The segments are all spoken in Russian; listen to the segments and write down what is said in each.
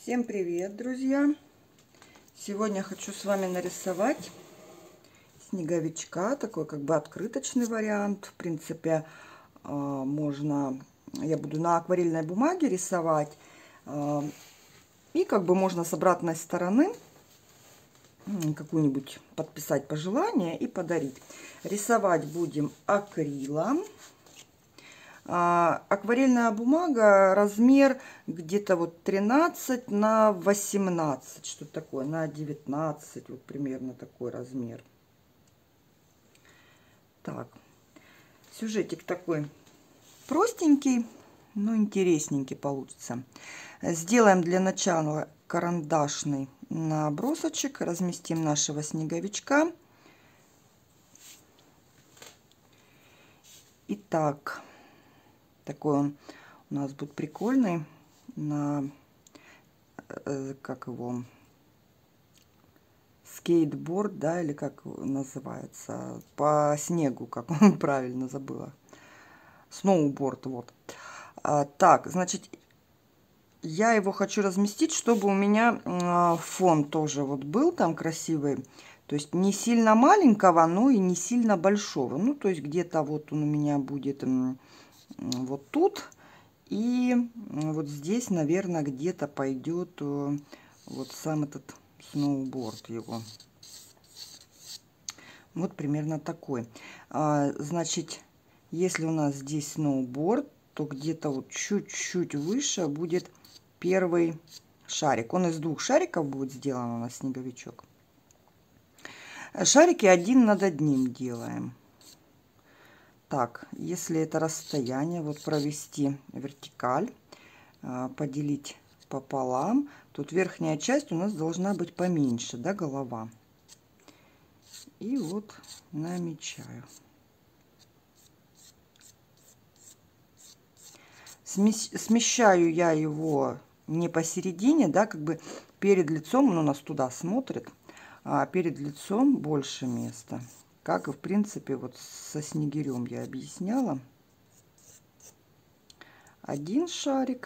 Всем привет, друзья! Сегодня хочу с вами нарисовать снеговичка, такой как бы открыточный вариант. В принципе, я буду на акварельной бумаге рисовать, и как бы можно с обратной стороны какую-нибудь подписать пожелание и подарить. Рисовать будем акрилом. Акварельная бумага, размер где-то вот 13 на 18, что такое, на 19, вот примерно такой размер. Так, сюжетик такой простенький, но интересненький получится. Сделаем для начала карандашный набросочек, разместим нашего снеговичка. Итак, такой он у нас будет прикольный, на, как его, скейтборд, да, или как называется, по снегу, как он правильно забыла, сноуборд, вот. Так, значит, я его хочу разместить, чтобы у меня фон тоже вот был там красивый, то есть не сильно маленького, но и не сильно большого, ну, то есть где-то вот он у меня будет вот тут. И вот здесь, наверное, где-то пойдет вот сам этот сноуборд его. Вот примерно такой. Значит, если у нас здесь сноуборд, то где-то вот чуть-чуть выше будет первый шарик. Он из двух шариков будет сделан у нас снеговичок. Шарики один над одним делаем. Так, если это расстояние, вот провести вертикаль, поделить пополам, тут верхняя часть у нас должна быть поменьше, да, голова. И вот намечаю. Смещаю я его не посередине, да, как бы перед лицом, он у нас туда смотрит, а перед лицом больше места. Как и в принципе вот со снегирем я объясняла. Один шарик.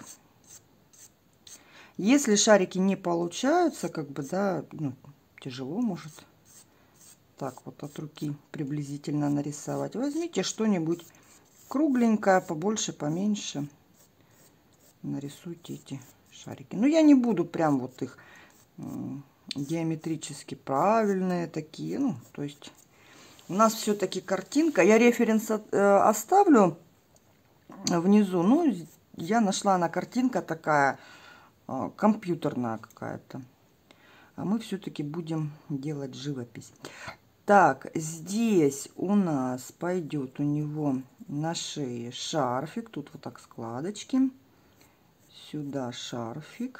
Если шарики не получаются, как бы, да, ну, тяжело может так вот от руки приблизительно нарисовать. Возьмите что-нибудь кругленькое, побольше, поменьше. Нарисуйте эти шарики. Но я не буду прям вот их диаметрически правильные такие. Ну, то есть у нас все-таки картинка. Я референс оставлю внизу. Ну, я нашла, она картинка такая компьютерная какая-то. А мы все-таки будем делать живопись. Так, здесь у нас пойдет у него на шее шарфик. Тут вот так складочки. Сюда шарфик.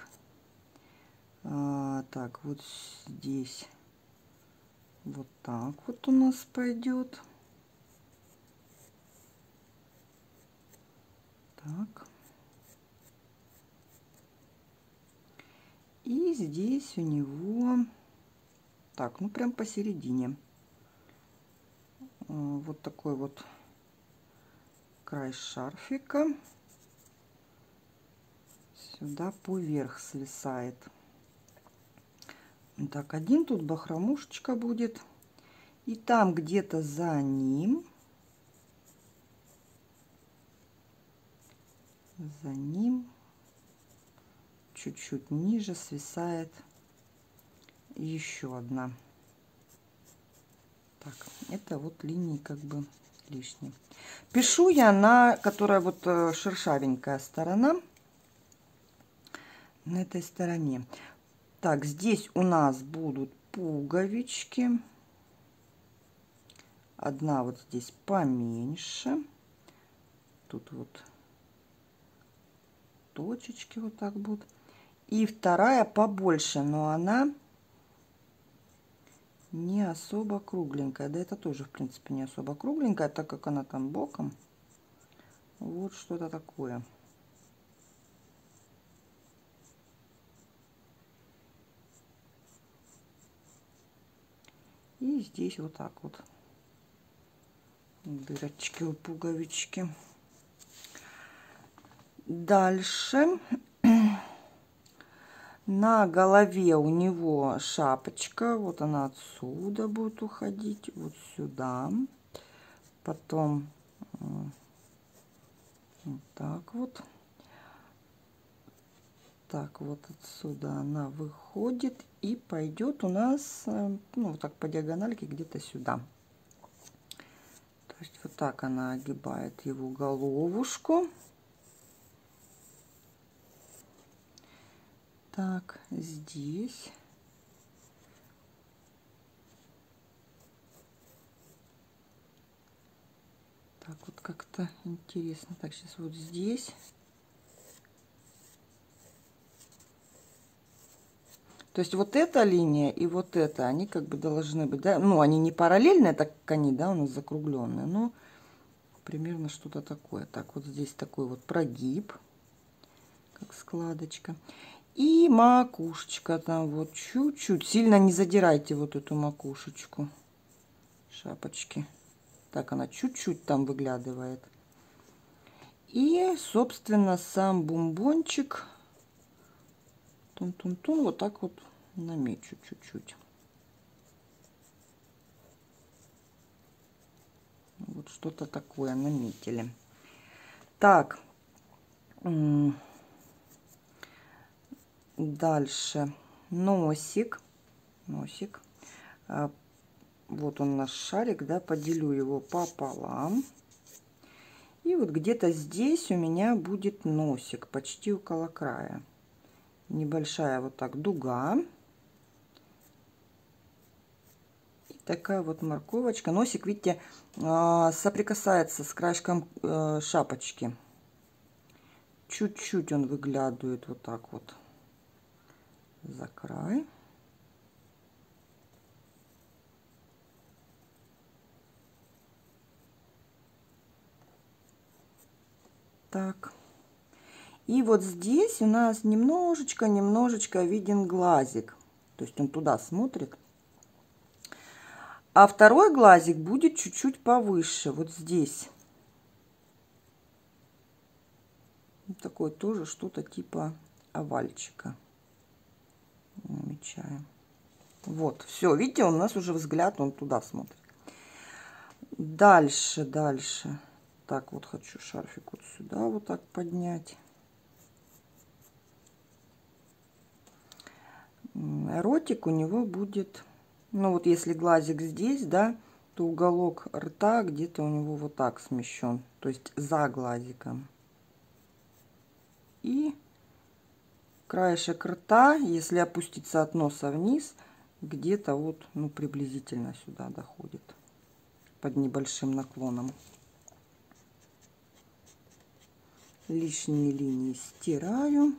Так, вот здесь вот так вот у нас пойдет. Так. И здесь у него, так, ну прям посередине. Вот такой вот край шарфика. Сюда поверх свисает. Так, один тут бахромушечка будет. И там где-то за ним чуть-чуть ниже свисает еще одна. Так, это вот линии как бы лишние. Пишу я на, которая вот шершавенькая сторона, на этой стороне. Так, здесь у нас будут пуговички. Одна вот здесь поменьше. Тут вот точечки вот так будут. И вторая побольше, но она не особо кругленькая. Да, это тоже, в принципе, не особо кругленькая, так как она там боком. Вот что-то такое. И здесь вот так вот дырочки у пуговички. Дальше На голове у него шапочка. Вот она отсюда будет уходить. Вот сюда. Потом вот так вот. Так, вот отсюда она выходит и пойдет у нас, ну, вот так по диагональке где-то сюда. То есть вот так она огибает его головушку. Так, здесь. Так, вот как-то интересно. Так, сейчас вот здесь. То есть вот эта линия и вот эта, они как бы должны быть, да, ну, они не параллельные, так как они, да, у нас закругленные, но примерно что-то такое. Так, вот здесь такой вот прогиб, как складочка. И макушечка там вот чуть-чуть, сильно не задирайте вот эту макушечку шапочки. Так, она чуть-чуть там выглядывает. И, собственно, сам бомбончик тун-тун-тун вот так вот намечу чуть-чуть. Вот что-то такое наметили. Так, дальше носик. Носик. Вот он наш шарик, да, поделю его пополам. И вот где-то здесь у меня будет носик, почти около края. Небольшая вот так дуга. И такая вот морковочка. Носик, видите, соприкасается с краешком шапочки. Чуть-чуть он выглядывает вот так вот за край. Так. И вот здесь у нас немножечко виден глазик. То есть он туда смотрит. А второй глазик будет чуть-чуть повыше. Вот здесь. Вот такой тоже что-то типа овальчика. Намечаем. Вот, все. Видите, у нас уже взгляд, он туда смотрит. Дальше. Так, вот хочу шарфик вот сюда вот так поднять. Ротик у него будет, ну вот если глазик здесь, да, то уголок рта где-то у него вот так смещен, то есть за глазиком. И краешек рта, если опуститься от носа вниз, где-то вот, ну, приблизительно сюда доходит, под небольшим наклоном. Лишние линии стираю.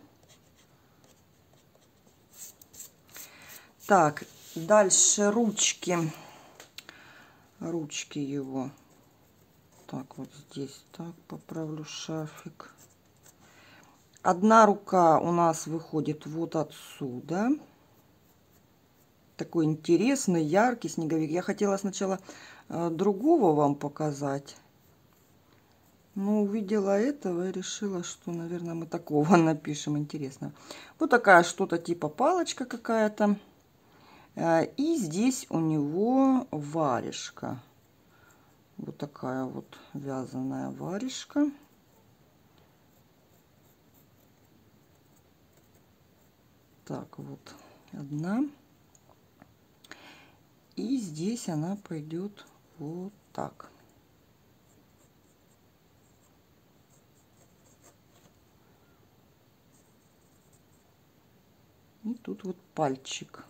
Так, дальше ручки. Ручки его. Так, вот здесь так поправлю шарфик. Одна рука у нас выходит вот отсюда. Такой интересный, яркий снеговик. Я хотела сначала другого вам показать. Но увидела этого и решила, что, наверное, мы такого напишем. Интересно. Вот такая что-то типа палочка какая-то. И здесь у него варежка. Вот такая вот вязаная варежка. Так, вот одна. И здесь она пойдет вот так. И тут вот пальчик.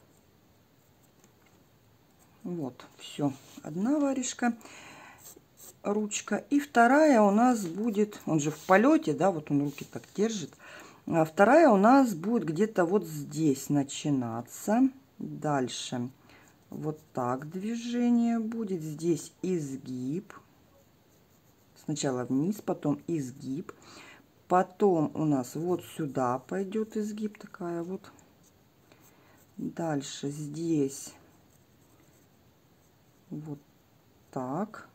Вот, все. Одна варежка, ручка. И вторая у нас будет, он же в полете, да, вот он руки так держит. А вторая у нас будет где-то вот здесь начинаться. Дальше вот так движение будет. Здесь изгиб. Сначала вниз, потом изгиб. Потом у нас вот сюда пойдет изгиб, такая вот. Дальше здесь вот так.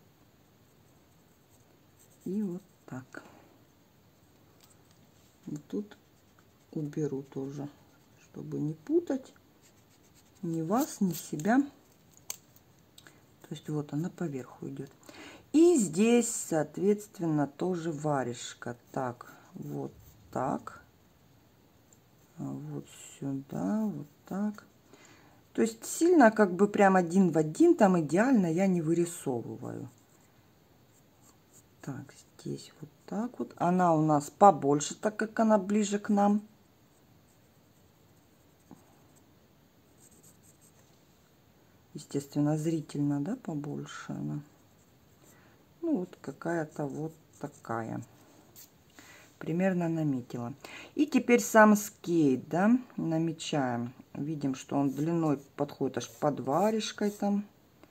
И вот так. И тут уберу тоже чтобы не путать ни вас, ни себя. То есть вот она поверху идет. И здесь, соответственно, тоже варежка. Так, вот так. Вот сюда, вот так. То есть сильно как бы прям один в один, там идеально я не вырисовываю. Так, здесь вот так вот. Она у нас побольше, так как она ближе к нам. Естественно, зрительно, да, побольше она. Ну, вот какая-то вот такая. Примерно наметила. И теперь сам скейт, да, намечаем. Видим, что он длиной подходит аж под варежкой там.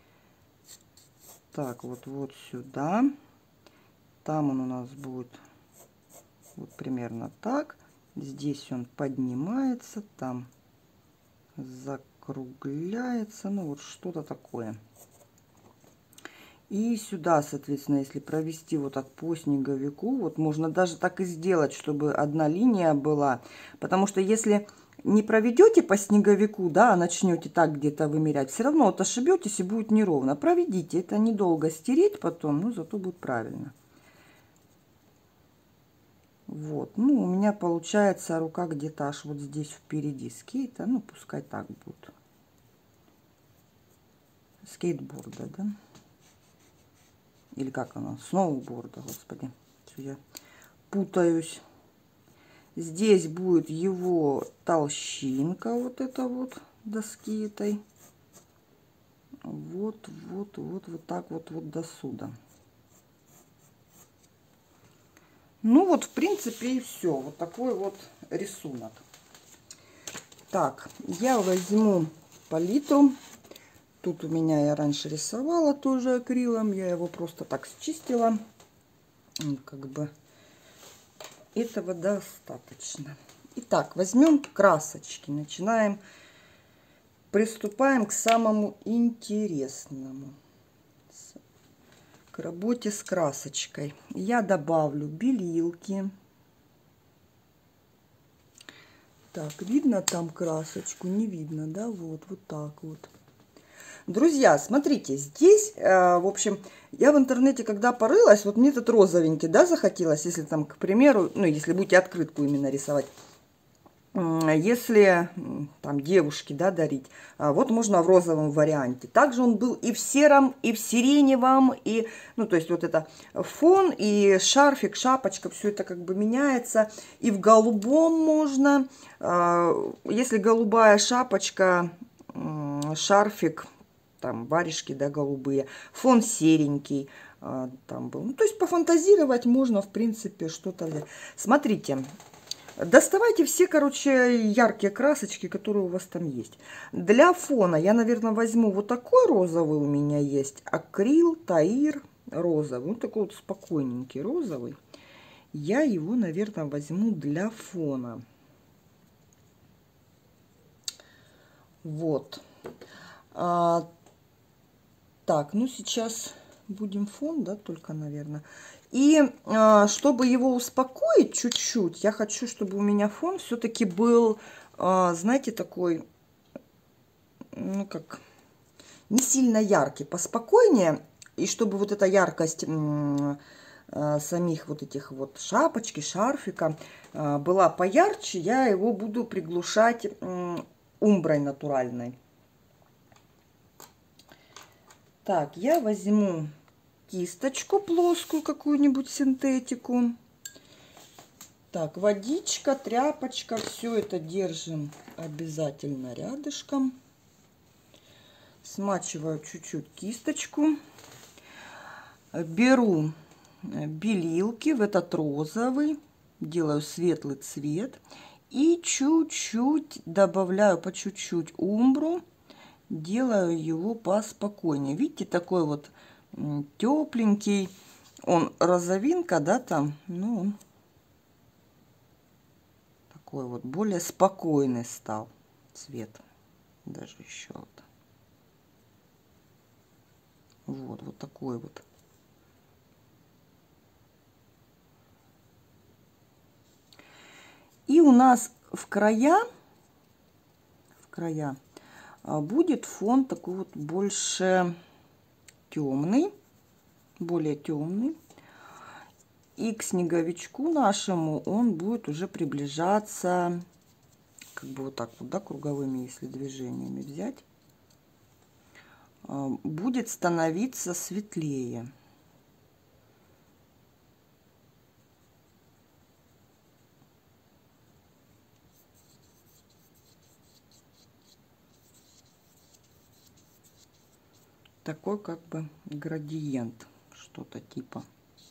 Так, вот сюда. Там он у нас будет вот примерно так. Здесь он поднимается, там закругляется. Ну, вот что-то такое. И сюда, соответственно, если провести вот так по снеговику, вот можно даже так и сделать, чтобы одна линия была. Потому что если не проведете по снеговику, да, а начнете так где-то вымерять, все равно вот ошибетесь и будет неровно. Проведите, это недолго стереть потом, но зато будет правильно. Вот, ну, у меня получается рука где-то аж вот здесь впереди скейта, ну, пускай так будет. Скейтборда, да? Или как оно? Сноуборда, господи. Я путаюсь. Здесь будет его толщинка, вот эта вот доски этой. Вот так вот до сюда. Ну вот, в принципе, и все. Вот такой вот рисунок. Так, я возьму палитру. Тут у меня я раньше рисовала тоже акрилом. Я его просто так счистила. Как бы этого достаточно. Итак, возьмем красочки. Начинаем. Приступаем к самому интересному. К работе с красочкой. Я добавлю белилки. Так, видно там красочку? Не видно, да? Вот так вот. Друзья, смотрите, здесь, в общем, я в интернете, когда порылась, вот мне этот розовенький, да, захотелось, если там, к примеру, ну, если будете открытку именно рисовать, если там девушке, да, дарить, вот можно в розовом варианте. Также он был и в сером, и в сиреневом, и, ну, то есть вот это фон, и шарфик, шапочка, все это как бы меняется. И в голубом можно, если голубая шапочка, шарфик, там варежки, да, голубые, фон серенький там был. Ну, то есть пофантазировать можно, в принципе, что-то. Смотрите, доставайте все, короче, яркие красочки, которые у вас там есть. Для фона я, наверное, возьму вот такой розовый у меня есть. Акрил, Таир розовый. Вот такой вот спокойненький розовый. Я его, наверное, возьму для фона. Вот. Так, ну сейчас будем фон, да, только, наверное. И чтобы его успокоить чуть-чуть, я хочу, чтобы у меня фон все-таки был, знаете, такой, ну как, не сильно яркий, поспокойнее. И чтобы вот эта яркость самих вот этих вот шапочки, шарфика была поярче, я его буду приглушать умброй натуральной. Так, я возьму кисточку плоскую, какую-нибудь синтетику. Так, водичка, тряпочка, все это держим обязательно рядышком. Смачиваю чуть-чуть кисточку. Беру белилки, в этот розовый, делаю светлый цвет. И чуть-чуть добавляю по чуть-чуть умбру. Делаю его поспокойнее. Видите, такой вот тепленький. Он розовинка, да, там, ну, такой вот более спокойный стал цвет. Даже еще вот. Вот такой вот. И у нас в края края. Будет фон такой вот больше темный, более темный. И к снеговичку нашему он будет уже приближаться, как бы вот так вот, да, круговыми, если движениями взять. Будет становиться светлее. Такой как бы градиент, что-то типа.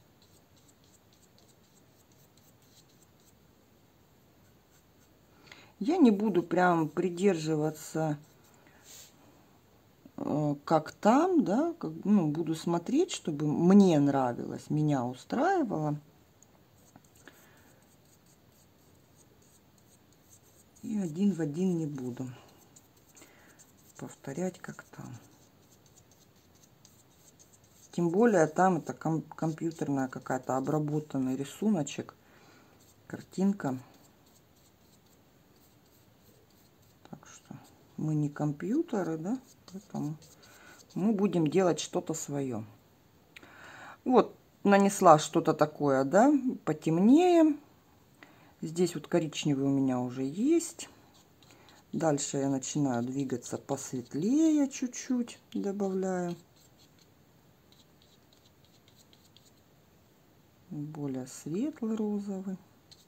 Я не буду прям придерживаться как там, да, как, ну, буду смотреть, чтобы мне нравилось, меня устраивало. И один в один не буду повторять как там. Тем более там это компьютерная какая-то обработанный рисуночек, картинка. Так что мы не компьютеры, да, поэтому мы будем делать что-то свое. Вот нанесла что-то такое, да, потемнее. Здесь вот коричневый у меня уже есть. Дальше я начинаю двигаться посветлее чуть-чуть, добавляю. Более светлый розовый.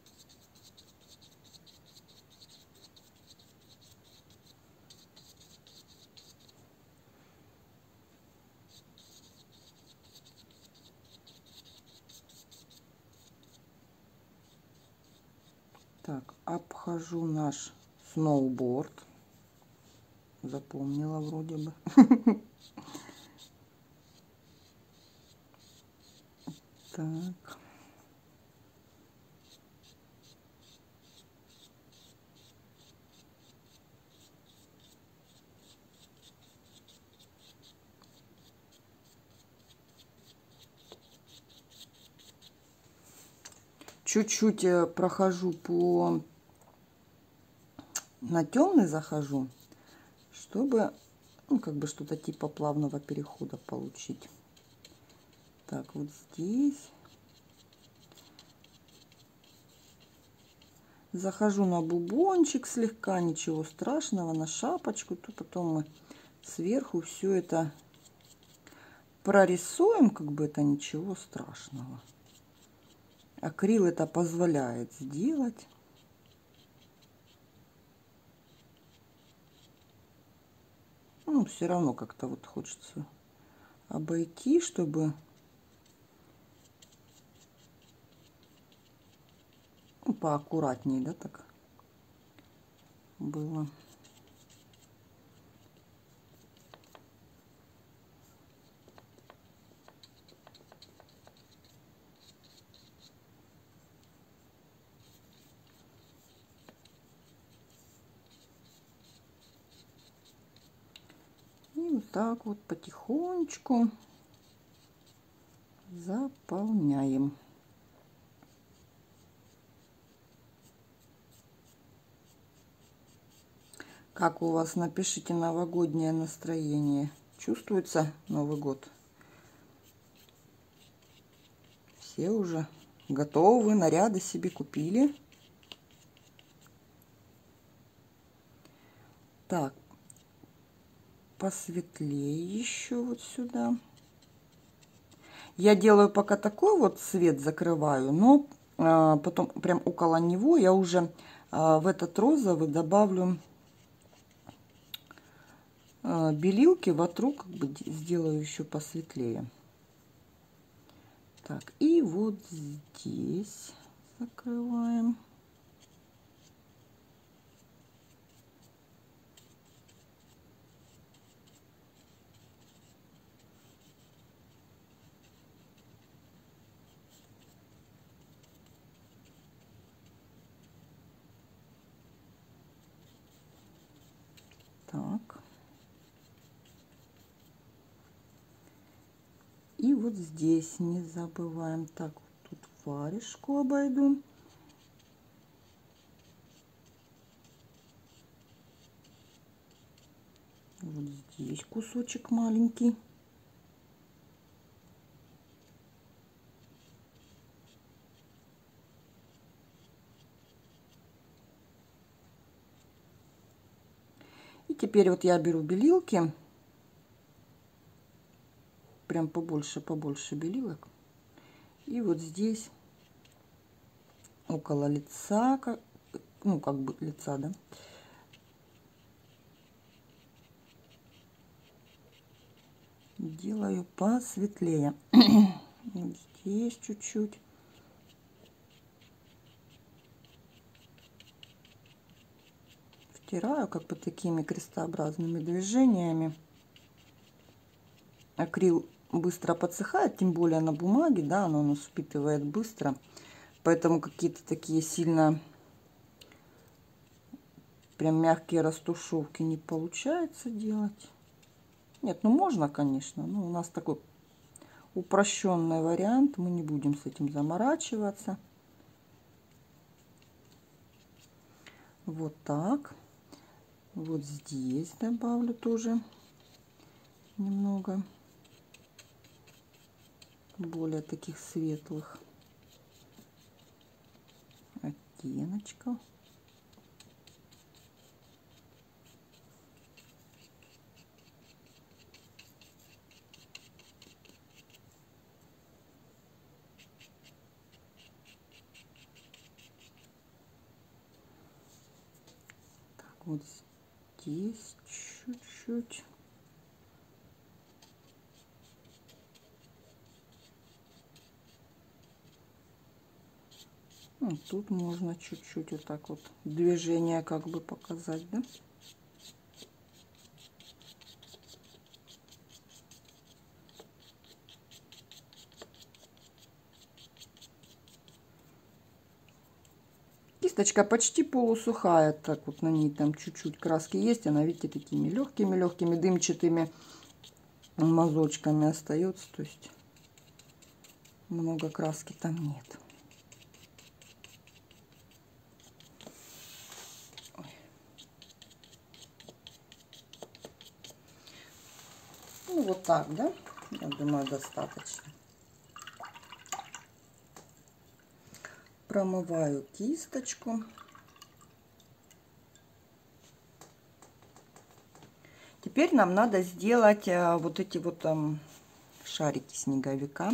Так, обхожу наш сноуборд. Запомнила вроде бы. Так. Чуть-чуть прохожу на темный захожу, чтобы, ну, как бы что-то типа плавного перехода получить. Так, вот здесь. Захожу на бубончик слегка, ничего страшного, на шапочку. То потом мы сверху все это прорисуем, как бы это ничего страшного. Акрил это позволяет сделать. Ну, все равно как-то вот хочется обойти, чтобы ну, поаккуратнее, да, так было. И вот так вот потихонечку заполняем. Как у вас, напишите, новогоднее настроение? Чувствуется Новый год? Все уже готовы, наряды себе купили? Так, посветлее еще вот сюда. Я делаю пока такой вот цвет, закрываю, но потом прям около него я уже в этот розовый добавлю белилки вокруг, как бы сделаю еще посветлее. Так, и вот здесь закрываем. Так. И вот здесь не забываем. Так, вот тут варежку обойду. Вот здесь кусочек маленький. И теперь вот я беру белилки, прям побольше белилок. И вот здесь около лица, ну как бы лица, да, делаю посветлее. Вот здесь чуть-чуть. Втираю как бы такими крестообразными движениями. Акрил быстро подсыхает, тем более на бумаге, да, оно у нас впитывает быстро. Поэтому какие-то такие сильно прям мягкие растушевки не получается делать. Нет, ну можно, конечно, но у нас такой упрощенный вариант, мы не будем с этим заморачиваться. Вот так. Вот здесь добавлю тоже немного более таких светлых оттеночков. Так, вот здесь чуть-чуть. Ну, тут можно чуть-чуть вот так вот движение как бы показать, да? Кисточка почти полусухая, так вот на ней там чуть-чуть краски есть, она, видите, такими легкими дымчатыми мазочками остается, то есть много краски там нет. Ну вот так, да? Я думаю, достаточно. Промываю кисточку. Теперь нам надо сделать вот эти вот шарики снеговика.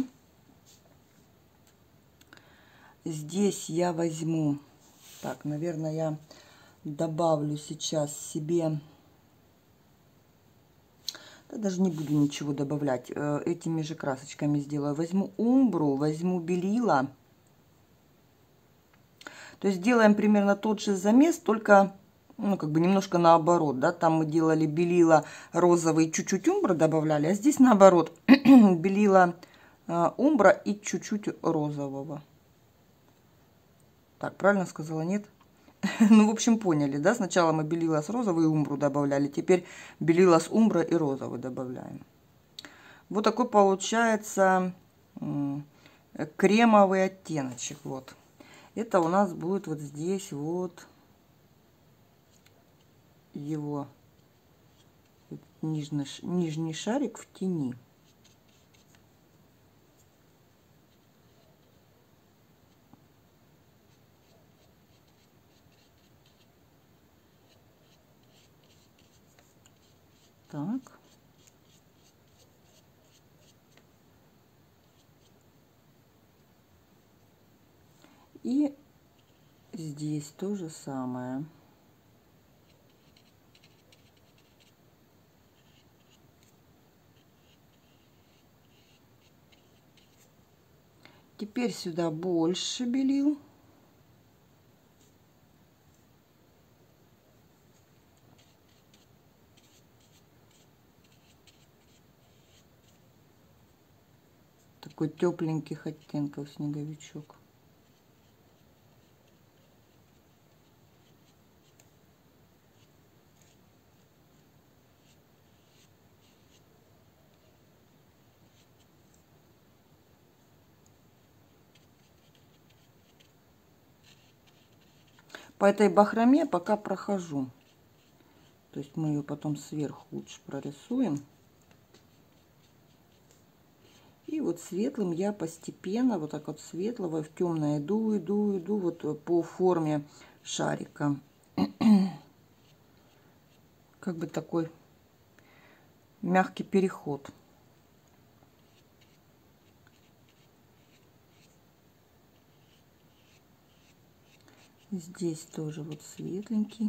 Здесь я возьму, так, наверное, я добавлю сейчас себе, да, даже не буду ничего добавлять, этими же красочками сделаю. Возьму умбру, возьму белила. То есть делаем примерно тот же замес, только, ну, как бы немножко наоборот, да, там мы делали белила розовый, чуть-чуть умбра добавляли, а здесь наоборот, белила умбра и чуть-чуть розового. Так, правильно сказала, нет? Ну, в общем, поняли, да? Сначала мы белила с розовой и умбру добавляли, теперь белила с умбра и розовый добавляем. Вот такой получается кремовый оттеночек, вот. Это у нас будет вот здесь вот его нижний шарик в тени. Так. И здесь то же самое. Теперь сюда больше белил. Такой тепленьких оттенков снеговичок. По этой бахроме пока прохожу. То есть мы ее потом сверху лучше прорисуем. И вот светлым я постепенно, вот так вот светлого в темное иду, иду, иду вот по форме шарика. Как бы такой мягкий переход. Здесь тоже вот светленький.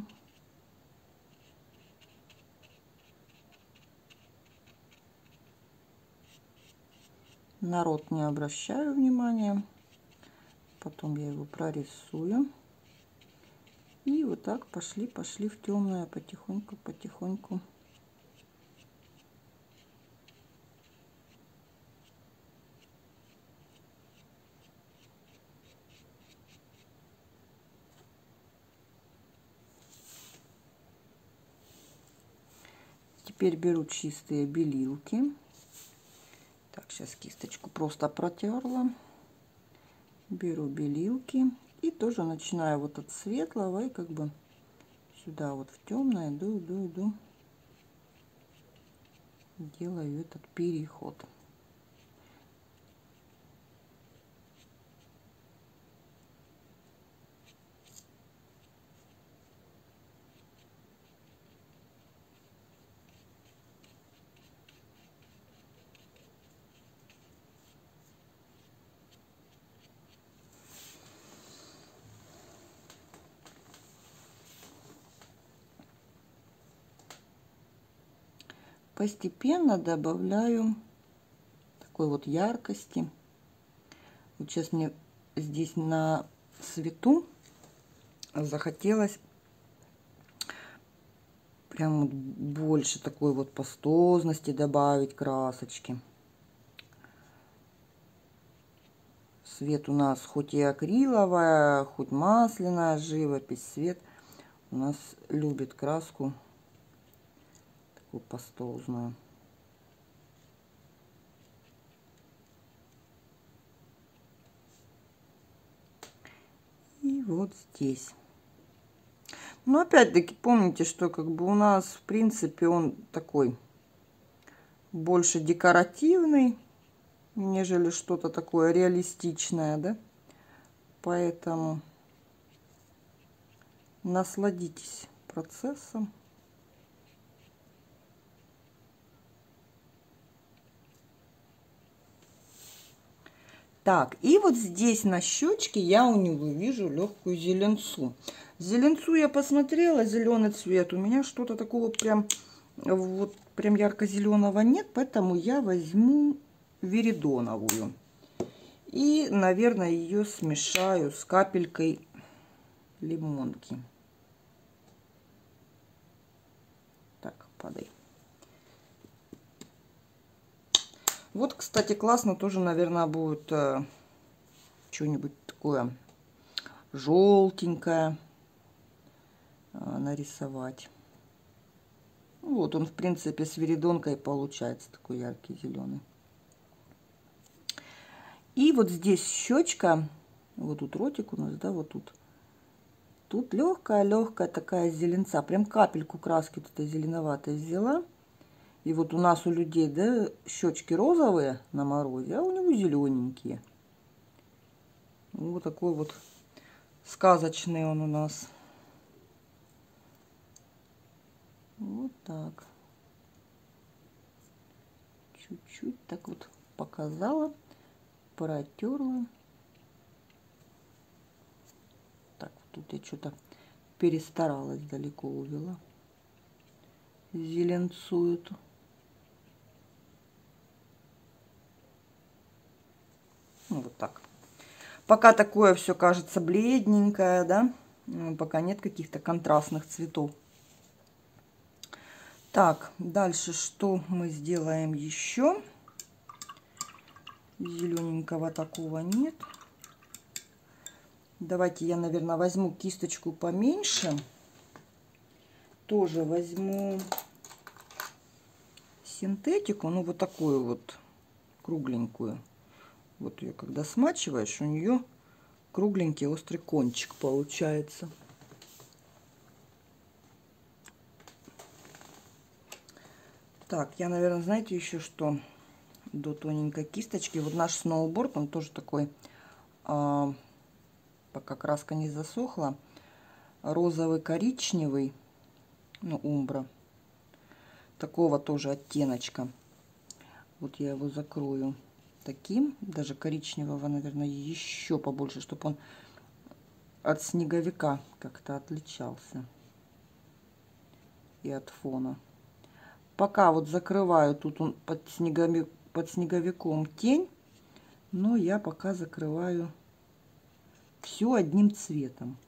На рот не обращаю внимания. Потом я его прорисую. И вот так пошли в темное потихоньку, потихоньку. Теперь беру чистые белилки. Так, сейчас кисточку просто протерла. Беру белилки и тоже начинаю вот от светлого и как бы сюда вот в темное иду, иду, иду. Делаю этот переход. Постепенно добавляю такой вот яркости. Вот сейчас мне здесь на свету захотелось прям вот больше такой вот пастозности добавить, красочки. Свет у нас хоть и акриловая, хоть масляная живопись, свет у нас любит краску такую пастозную. И вот здесь. Но опять-таки помните, что как бы у нас в принципе он такой больше декоративный, нежели что-то такое реалистичное, да? Поэтому насладитесь процессом. Так, и вот здесь на щечке я у него вижу легкую зеленцу. Зеленцу я посмотрела, зеленый цвет. У меня что-то такого прям, вот прям ярко-зеленого нет, поэтому я возьму веридоновую. И, наверное, ее смешаю с капелькой лимонки. Так, падай. Вот, кстати, классно тоже, наверное, будет что-нибудь такое желтенькое нарисовать. Вот он, в принципе, с веридонкой получается такой яркий зеленый. И вот здесь щечка, вот тут ротик у нас, да, вот тут. Тут легкая такая зеленца, прям капельку краски вот этой зеленоватой взяла. И вот у нас у людей, да, щечки розовые на морозе, а у него зелененькие. Вот такой вот сказочный он у нас. Вот так. Чуть-чуть так вот показала, протерла. Так, тут я что-то перестаралась, далеко увела. Зеленцу эту. Ну, вот так. Пока такое все кажется бледненькое, да, пока нет каких-то контрастных цветов. Так, дальше что мы сделаем еще? Зелененького такого нет. Давайте я, наверное, возьму кисточку поменьше. Тоже возьму синтетику, ну вот такую вот кругленькую. Вот ее когда смачиваешь, у нее кругленький острый кончик получается. Так, я, наверное, знаете еще что? До тоненькой кисточки. Вот наш сноуборд, он тоже такой, пока краска не засохла, розовый коричневый, ну, умбра, такого тоже оттеночка. Вот я его закрою таким, даже коричневого, наверное, еще побольше, чтобы он от снеговика как-то отличался и от фона. Пока вот закрываю, тут он под снеговиком тень, но я пока закрываю все одним цветом.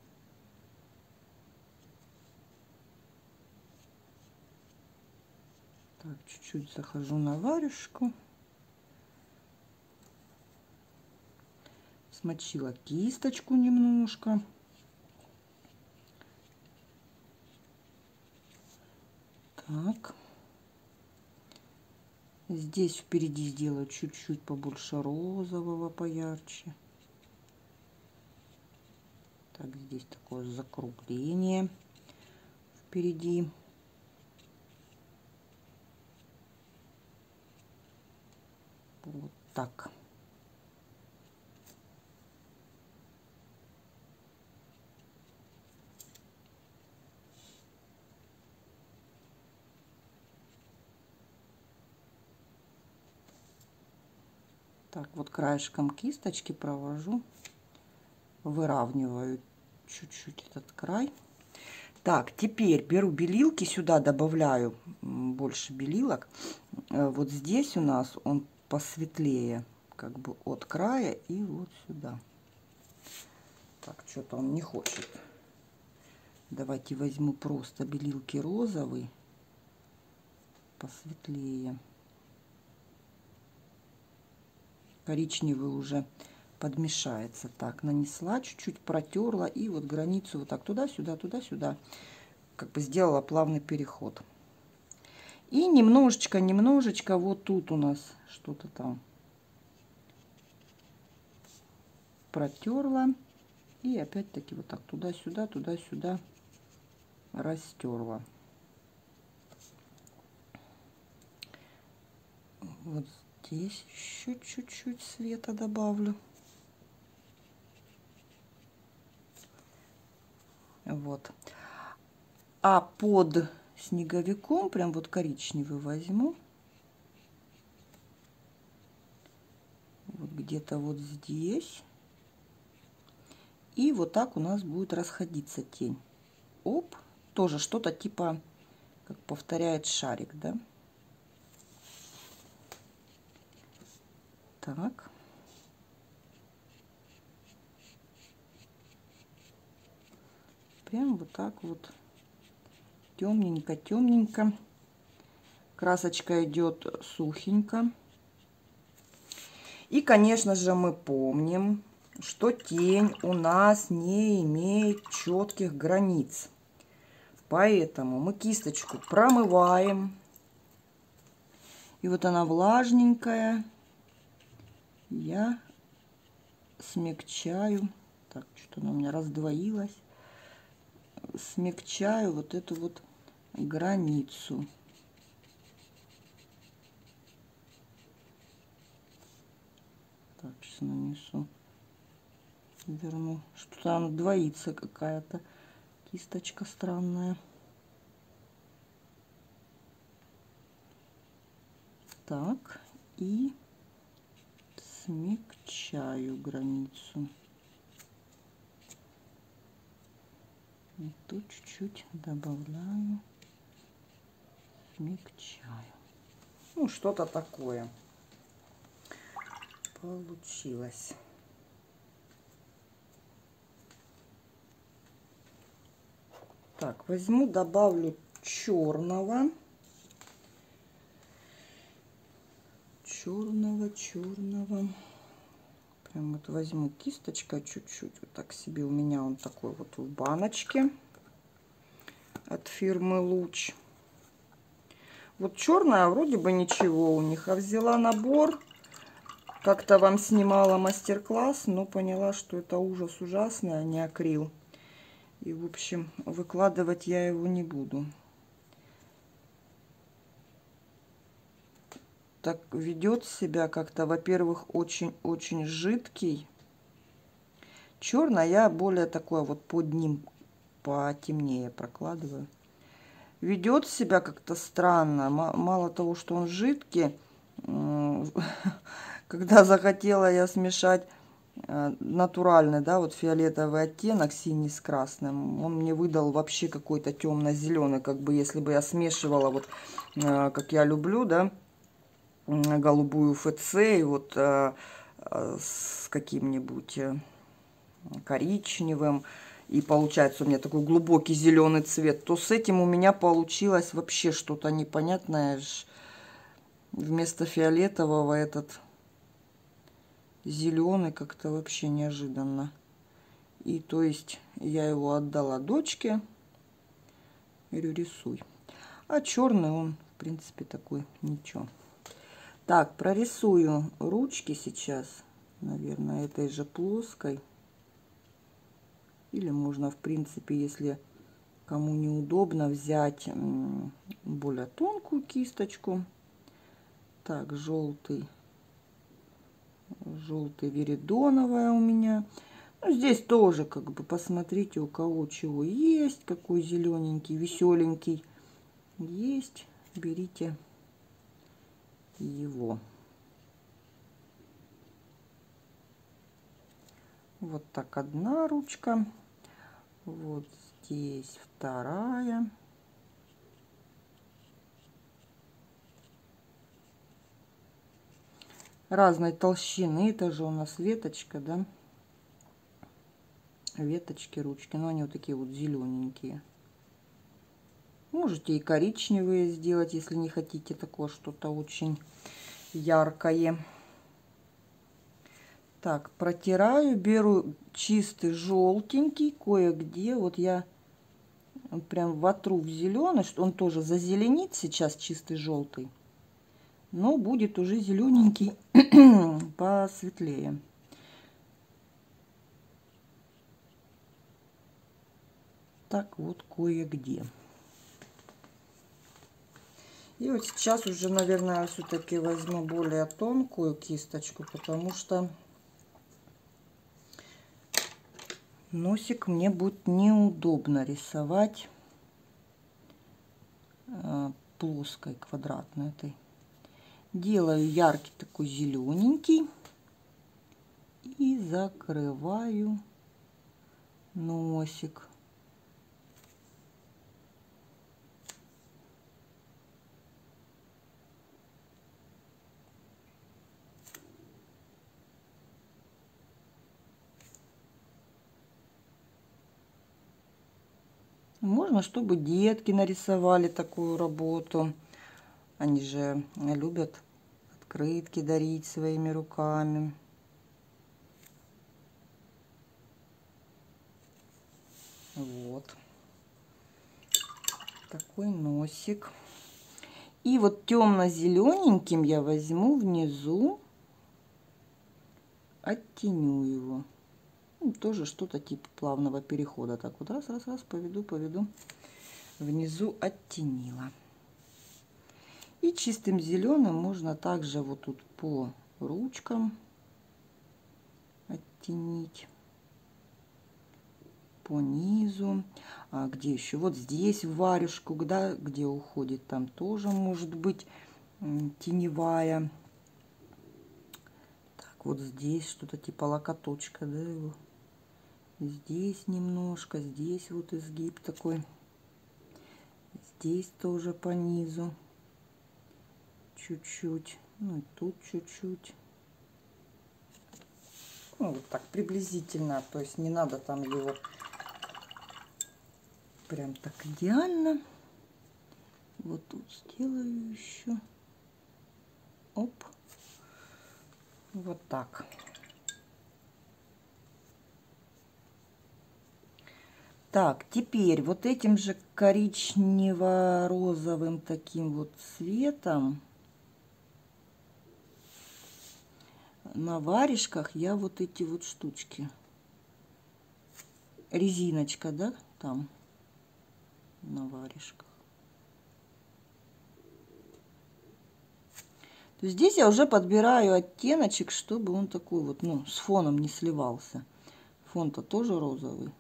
Так, чуть-чуть захожу на варежку. Смочила кисточку немножко. Так. Здесь впереди сделаю чуть-чуть побольше розового, поярче. Так, здесь такое закругление впереди. Вот так. Так, вот краешком кисточки провожу, выравниваю чуть-чуть этот край. Так, теперь беру белилки, сюда добавляю больше белилок. Вот здесь у нас он посветлее, как бы от края и вот сюда. Так, что-то он не хочет. Давайте возьму просто белилки розовый, посветлее. Коричневый уже подмешается. Так, нанесла, чуть-чуть протерла и вот границу вот так туда-сюда, туда-сюда. Как бы сделала плавный переход. И немножечко вот тут у нас что-то там протерла. И опять-таки вот так туда-сюда, туда-сюда растерла. Вот здесь еще чуть-чуть света добавлю. Вот. А под снеговиком прям вот коричневый возьму. Вот где-то вот здесь. И вот так у нас будет расходиться тень. Оп, тоже что-то типа, как повторяет шарик, да? Так. Прям вот так вот. Темненько, темненько. Красочка идет сухенько. И, конечно же, мы помним, что тень у нас не имеет четких границ. Поэтому мы кисточку промываем. И вот она влажненькая. Я смягчаю. Так, что-то она у меня раздвоилась. Смягчаю вот эту вот границу. Так, сейчас нанесу. Верну. Что-то она двоится какая-то. Кисточка странная. Так, и смягчаю границу. И тут чуть-чуть добавляю, смягчаю. Ну, что-то такое получилось. Так, возьму, добавлю черного. Черного. Прям вот возьму кисточкой чуть-чуть. Вот так себе. У меня он такой вот в баночке от фирмы Луч. Вот черная вроде бы ничего у них. А взяла набор. Как-то вам снимала мастер-класс, но поняла, что это ужас ужасный, а не акрил. И, в общем, выкладывать я его не буду. так ведет себя как-то, во-первых, очень-очень жидкий. Черный я более такой вот под ним потемнее прокладываю. Ведет себя как-то странно. Мало того, что он жидкий, когда захотела я смешать натуральный, да, вот фиолетовый оттенок синий с красным, он мне выдал вообще какой-то темно-зеленый, как бы если бы я смешивала вот как я люблю, да, голубую ФЦ и вот с каким-нибудь коричневым, и получается у меня такой глубокий зеленый цвет, то с этим у меня получилось вообще что-то непонятное. Вместо фиолетового этот зеленый как-то вообще неожиданно. И то есть я его отдала дочке. Говорю, рисуй. А черный он, в принципе, такой ничего. Так, прорисую ручки сейчас, наверное, этой же плоской. Или можно, в принципе, если кому неудобно, взять более тонкую кисточку. Так, желтый веридоновая у меня. Ну, здесь тоже как бы посмотрите, у кого чего есть, какой зелененький, веселенький есть, берите его. Вот так одна ручка, вот здесь вторая. Разной толщины, это же у нас веточка, да? Веточки, ручки, но они вот такие вот зелененькие. Можете и коричневые сделать, если не хотите такое что-то очень яркое. Так, протираю, беру чистый желтенький, кое-где, вот я прям вотру в зеленый, что он тоже зазеленит сейчас чистый желтый, но будет уже зелененький посветлее. Так вот кое-где. И вот сейчас уже, наверное, все-таки возьму более тонкую кисточку, потому что носик мне будет неудобно рисовать плоской, квадратной этой. Делаю яркий такой зелененький и закрываю носик. Можно, чтобы детки нарисовали такую работу. Они же любят открытки дарить своими руками. Вот. Такой носик. И вот темно-зелененьким я возьму внизу, оттеню его. Тоже что-то типа плавного перехода. Так вот раз, поведу. Внизу оттенила. И чистым зеленым можно также вот тут по ручкам оттенить. По низу. А где еще? Вот здесь в варежку, да, где уходит, там тоже может быть теневая. Так, вот здесь что-то типа локоточка, да, его. Здесь немножко, здесь вот изгиб такой. Здесь тоже по низу. Чуть-чуть. Ну и тут чуть-чуть. Ну, вот так приблизительно. То есть не надо там его прям так идеально. Вот тут сделаю еще. Оп. Вот так. Так, теперь вот этим же коричнево-розовым таким вот цветом на варежках я вот эти вот штучки. Резиночка, да, там на варежках. То есть здесь я уже подбираю оттеночек, чтобы он такой вот, ну, с фоном не сливался. Фон-то тоже розовый.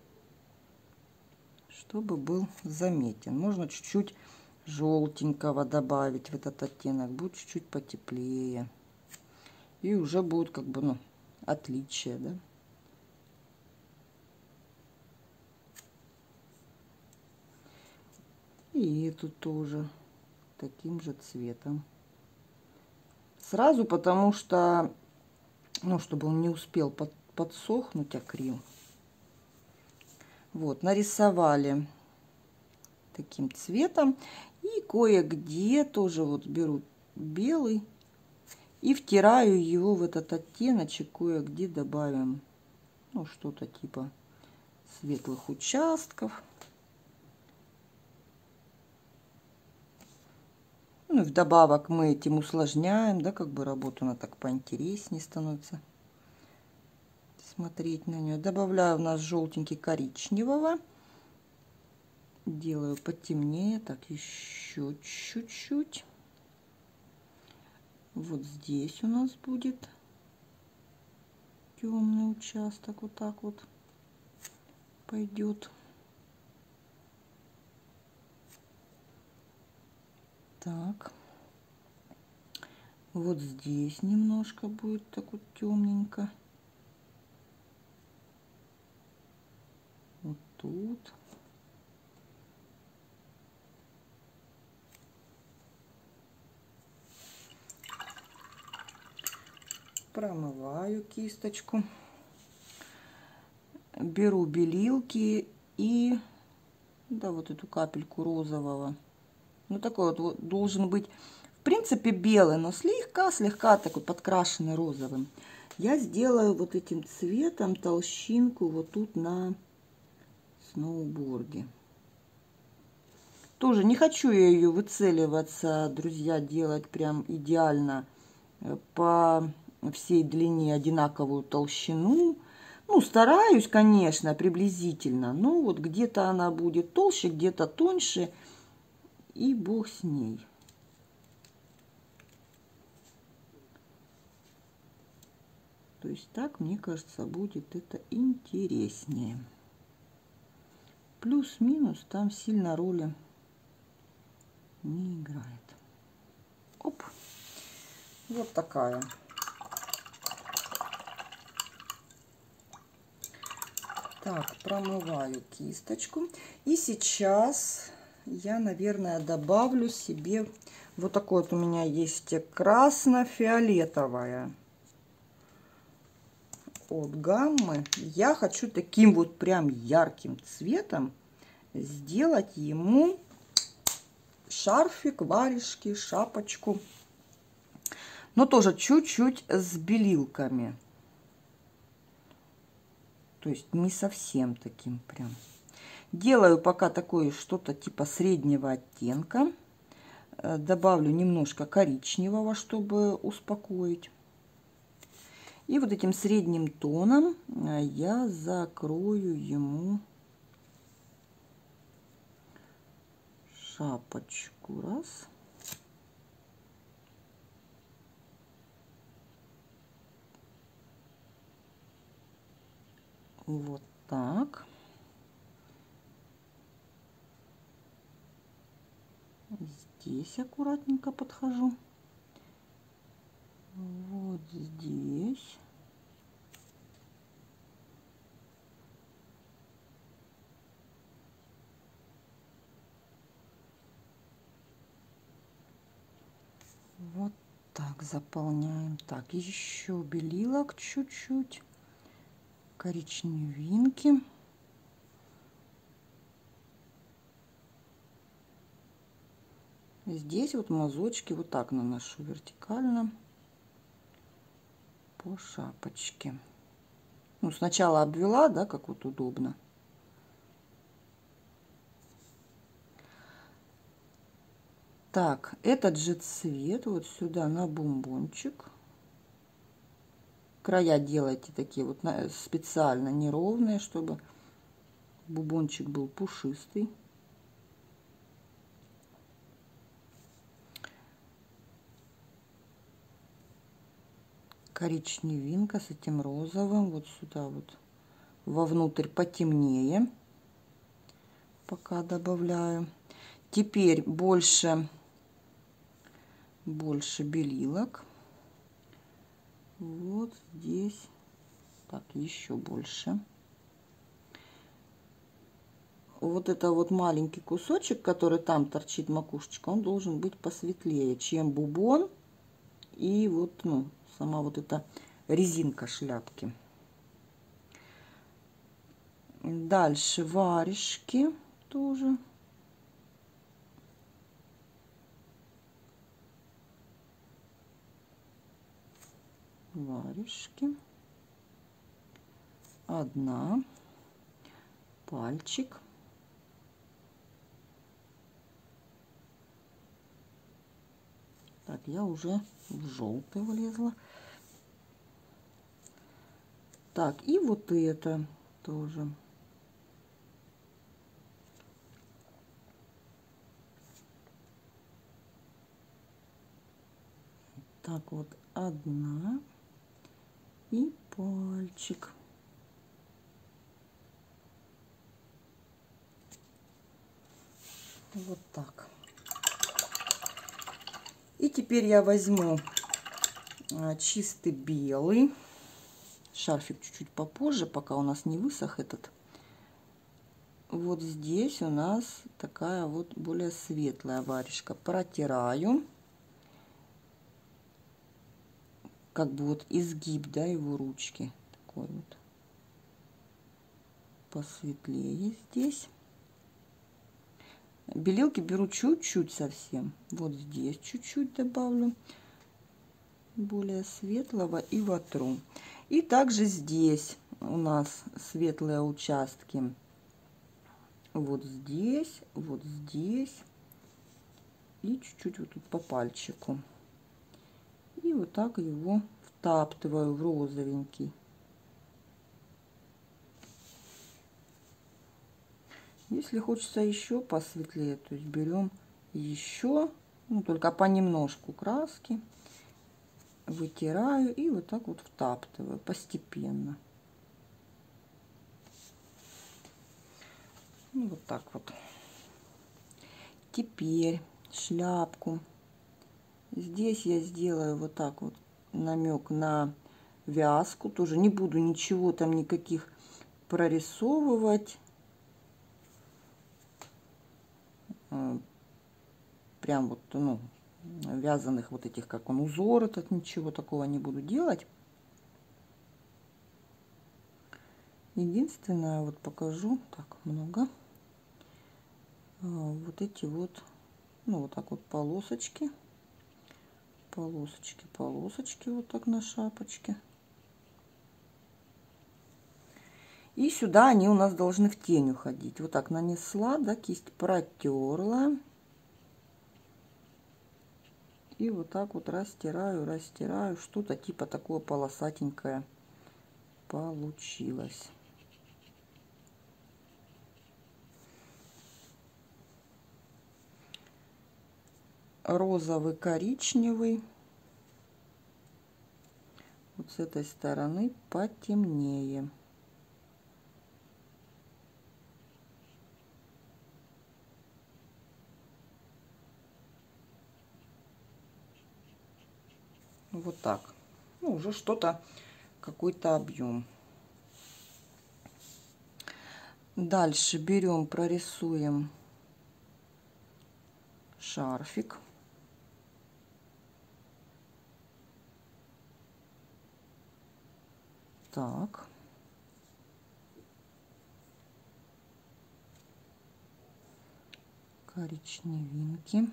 Чтобы был заметен. Можно чуть-чуть желтенького добавить в этот оттенок. Будет чуть-чуть потеплее. И уже будет как бы, ну, отличие, да. И эту тоже таким же цветом. Сразу, потому что, ну, чтобы он не успел подсохнуть акрил. Вот, нарисовали таким цветом. И кое-где тоже вот беру белый и втираю его в этот оттеночек. Кое-где добавим, ну, что-то типа светлых участков. Ну, и вдобавок мы этим усложняем, да, как бы работу, она так поинтереснее становится смотреть на нее. Добавляю у нас желтенький коричневого. Делаю потемнее, так, еще чуть-чуть. Вот здесь у нас будет темный участок, вот так вот пойдет. Так, вот здесь немножко будет так вот темненько. Вот тут. Промываю кисточку. Беру белилки и, да, вот эту капельку розового. Ну, такой вот должен быть, в принципе, белый, но слегка такой подкрашенный розовым. Я сделаю вот этим цветом толщинку вот тут на сноуборде. Тоже не хочу я ее выцеливаться, друзья, делать прям идеально по всей длине одинаковую толщину. Ну, стараюсь, конечно, приблизительно, но вот где-то она будет толще, где-то тоньше, и бог с ней. То есть так, мне кажется, будет это интереснее. Плюс-минус там сильно роли не играет. Оп, вот такая. Так, промываю кисточку. И сейчас я, наверное, добавлю себе вот такой вот у меня есть красно-фиолетовая от Гаммы. Я хочу таким вот прям ярким цветом сделать ему шарфик, варежки, шапочку. Но тоже чуть-чуть с белилками. То есть не совсем таким прям. Делаю пока такое что-то типа среднего оттенка. Добавлю немножко коричневого, чтобы успокоить. И вот этим средним тоном я закрою ему шапочку. Раз. Вот так. Здесь аккуратненько подхожу. Вот здесь. Вот так заполняем. Так, еще белилок чуть-чуть. Коричневинки. Здесь вот мазочки вот так наношу вертикально по шапочке. Ну, сначала обвела, да, как вот удобно. Так, этот же цвет вот сюда на бомбончик. Края делайте такие вот специально неровные, чтобы бубончик был пушистый. коричневинка с этим розовым. Вот сюда вот вовнутрь потемнее. Пока добавляю. Теперь больше белилок. Вот здесь. Так, еще больше. Вот это вот маленький кусочек, который там торчит, макушечка, он должен быть посветлее, чем бубон и вот, ну, сама вот эта резинка шляпки. Дальше варежки тоже. Варежки. Одна. Пальчик. Так, я уже в желтый влезла. Так, и вот это тоже. Так, вот одна. И пальчик. Вот так. И теперь я возьму чистый белый. Шарфик чуть-чуть попозже, пока у нас не высох этот. Вот здесь у нас такая вот более светлая варежка. Протираю. Как бы вот изгиб, да, его ручки. Такой вот. Посветлее здесь. Белилки беру чуть-чуть совсем. Вот здесь чуть-чуть добавлю. Более светлого и вотру. И также здесь у нас светлые участки. Вот здесь и чуть-чуть вот тут по пальчику. И вот так его втаптываю в розовенький. Если хочется еще посветлее, то есть берем еще, ну, только понемножку краски. Вытираю и вот так вот втаптываю постепенно. Ну, вот так вот. Теперь шляпку. Здесь я сделаю вот так вот намек на вязку. Тоже не буду ничего там никаких прорисовывать. Прям вот, ну, вязаных вот этих, как он, узор этот, ничего такого не буду делать. Единственное, вот покажу, так, много. Вот эти вот, ну, вот так вот полосочки. Полосочки вот так на шапочке. И сюда они у нас должны в тень уходить. Вот так нанесла, да, кисть протерла. И вот так вот растираю. Что-то типа такое полосатенькое получилось. Розовый, коричневый. Вот с этой стороны потемнее. Вот так. Ну, уже что-то, какой-то объем. Дальше берем, прорисуем шарфик. Так. Коричневинки.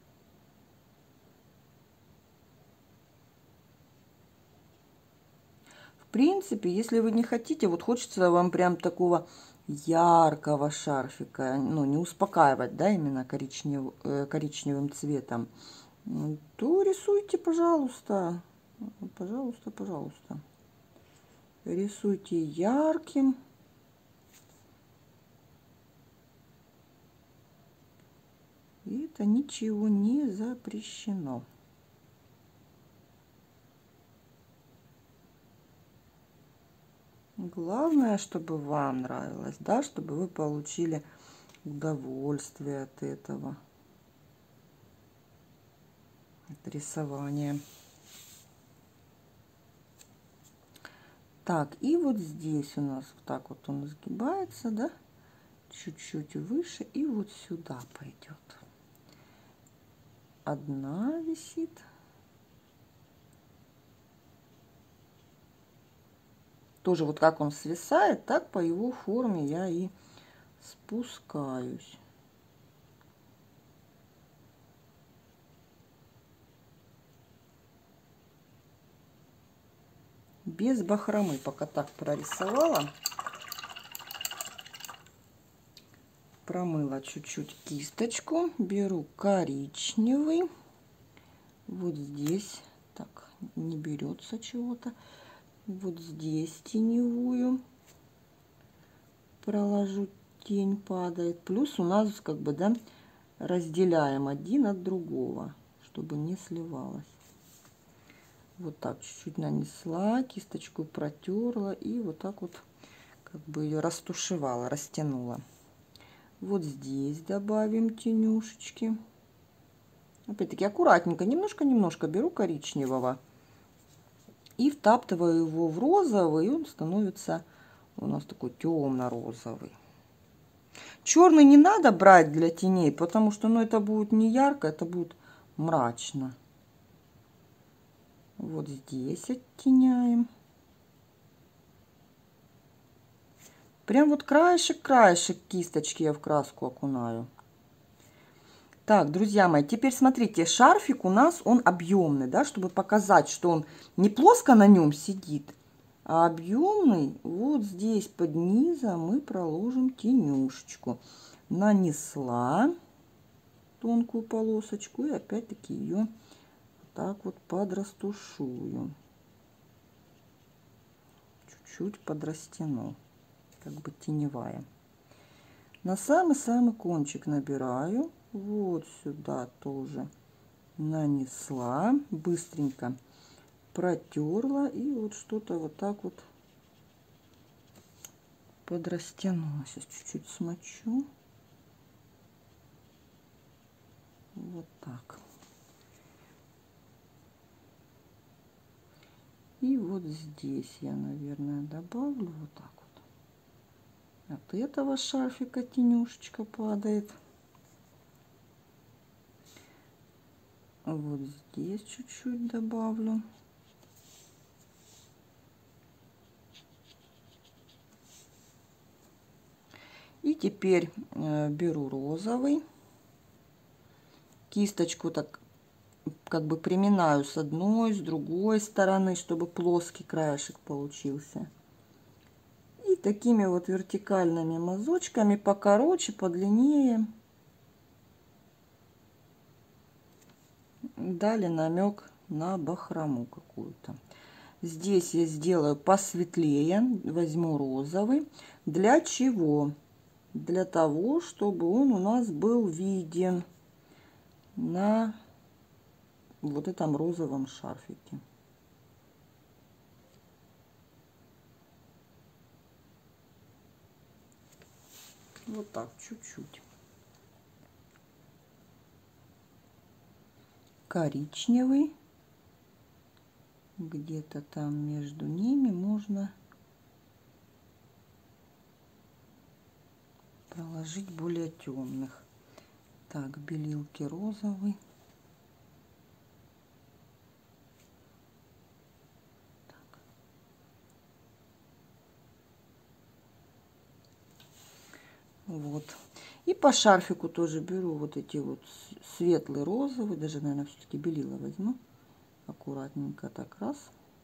В принципе, если вы не хотите, вот хочется вам прям такого яркого шарфика, ну, не успокаивать, да, именно коричневым цветом, то рисуйте, пожалуйста. Пожалуйста. Рисуйте ярким. И это ничего не запрещено. Главное, чтобы вам нравилось, да, чтобы вы получили удовольствие от этого, от рисования. Так, и вот здесь у нас вот так вот он изгибается, да, чуть-чуть выше, и вот сюда пойдет. Одна висит. Тоже вот как он свисает, так по его форме я и спускаюсь. Без бахромы, пока так прорисовала. Промыла чуть-чуть кисточку, беру коричневый. Вот здесь, так, не берется чего-то. Вот здесь теневую проложу, тень падает. Плюс у нас как бы, да, разделяем один от другого, чтобы не сливалось. Вот так чуть-чуть нанесла, кисточку протерла и вот так вот как бы ее растушевала, растянула. Вот здесь добавим тенюшечки. Опять-таки аккуратненько, немножко беру коричневого и втаптываю его в розовый, и он становится у нас такой темно-розовый. Черный не надо брать для теней, потому что, ну, это будет не ярко, это будет мрачно. Вот здесь оттеняем. Прям вот краешек кисточки я в краску окунаю. Так, друзья мои, теперь смотрите, шарфик у нас, он объемный, да, чтобы показать, что он не плоско на нем сидит, а объемный. Вот здесь под низом мы проложим тенюшечку. Нанесла тонкую полосочку и опять-таки ее так вот подрастушую. Чуть-чуть подрастяну, как бы теневая. На самый-самый кончик набираю. Вот сюда тоже нанесла, быстренько протерла и вот что-то вот так вот подрастянула. Сейчас чуть-чуть смочу. Вот так. И вот здесь я, наверное, добавлю вот так вот. От этого шарфика тенюшечка падает. Вот здесь чуть-чуть добавлю. И теперь беру розовый. Кисточку так как бы приминаю с одной, с другой стороны, чтобы плоский краешек получился. И такими вот вертикальными мазочками, покороче, подлиннее, дали намек на бахрому какую-то. Здесь я сделаю посветлее, возьму розовый. Для чего? Для того, чтобы он у нас был виден на вот этом розовом шарфике. Вот так, чуть-чуть. Коричневый. Где-то там между ними можно проложить более темных. Так, белилки розовый. Так. Вот. И по шарфику тоже беру вот эти вот светлый розовый, даже, наверное, все-таки белила возьму. Аккуратненько так раз.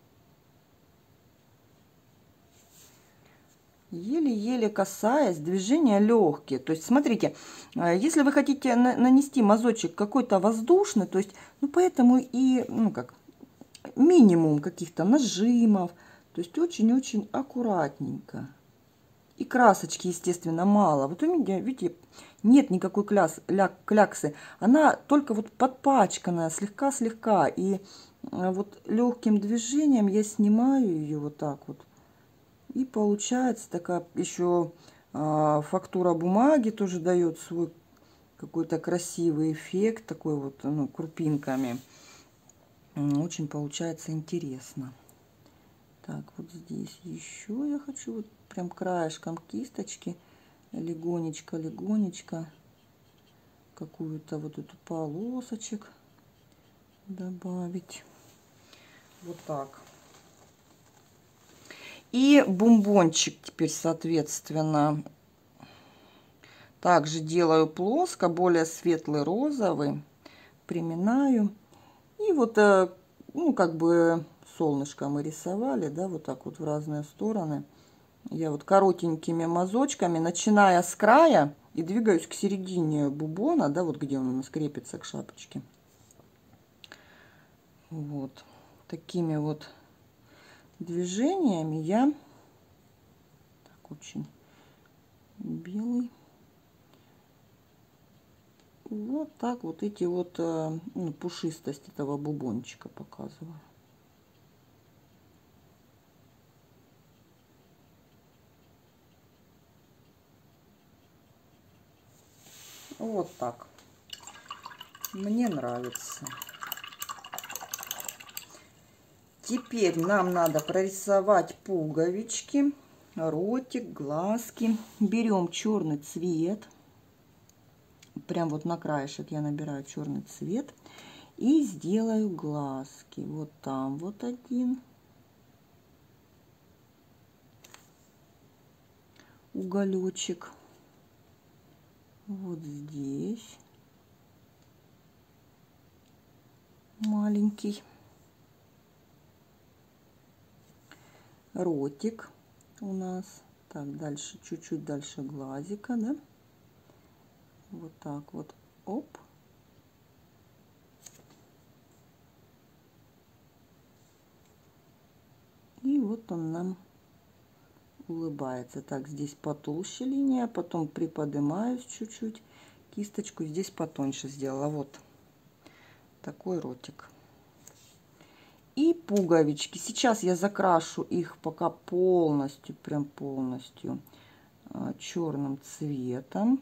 Еле-еле касаясь, движения легкие. То есть, смотрите, если вы хотите нанести мазочек какой-то воздушный, то есть, ну, поэтому и, ну, как, минимум каких-то нажимов. То есть, очень-очень аккуратненько. И красочки, естественно, мало. Вот у меня, видите, нет никакой кляксы. Она только вот подпачканная, слегка-слегка. И вот легким движением я снимаю ее вот так вот. И получается такая еще фактура бумаги тоже дает свой какой-то красивый эффект, такой вот, ну, крупинками. Очень получается интересно. Так, вот здесь еще я хочу вот прям краешком кисточки легонечко какую-то вот эту полосочек добавить. Вот так. И бомбончик теперь, соответственно, также делаю плоско, более светлый розовый, приминаю. И вот, ну, как бы солнышко мы рисовали, да, вот так вот в разные стороны. Я вот коротенькими мазочками, начиная с края и двигаюсь к середине бубона, да, вот где он у нас крепится к шапочке. Вот такими вот движениями я так очень белый. Вот так вот эти вот, ну, пушистость этого бубончика показываю. Вот так. Мне нравится. Теперь нам надо прорисовать пуговички, ротик, глазки. Берем черный цвет. Прям вот на краешек я набираю черный цвет. И сделаю глазки. Вот там вот один уголечек. Вот здесь маленький. Ротик у нас. Так, дальше, чуть-чуть дальше глазика, да? Вот так вот. Оп. И вот он нам улыбается. Так, здесь потолще линия, потом приподнимаюсь чуть-чуть. Кисточку здесь потоньше сделала. Вот такой ротик. И пуговички. Сейчас я закрашу их пока полностью, прям полностью черным цветом.